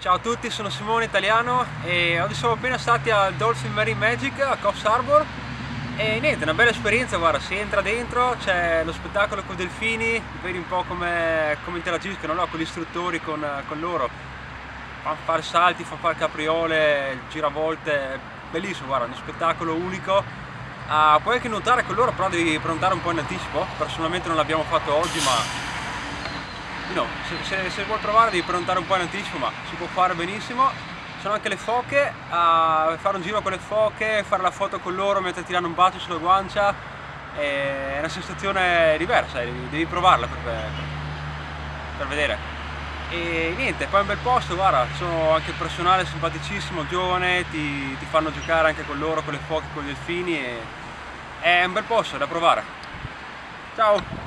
Ciao a tutti, sono Simone Italiano e oggi siamo appena stati al Dolphin Marine Magic a Coffs Harbour e niente, una bella esperienza, guarda, si entra dentro, c'è lo spettacolo con i delfini, vedi un po' come interagiscono, no? Con gli istruttori, con loro, fanno fare salti, fanno fare capriole, giravolte, bellissimo, guarda, uno spettacolo unico. Puoi anche nuotare con loro, però devi prenotare un po' in anticipo, personalmente non l'abbiamo fatto oggi, ma no, se vuoi provare devi prenotare un po' in anticipo, ma si può fare benissimo. Ci sono anche le foche, fare un giro con le foche, fare la foto con loro mentre ti danno un bacio sulla guancia, è una sensazione diversa, devi provarla per vedere. E niente, poi è un bel posto, guarda, sono anche personale simpaticissimo, giovane, ti fanno giocare anche con loro, con le foche, con i delfini, è un bel posto da provare. Ciao!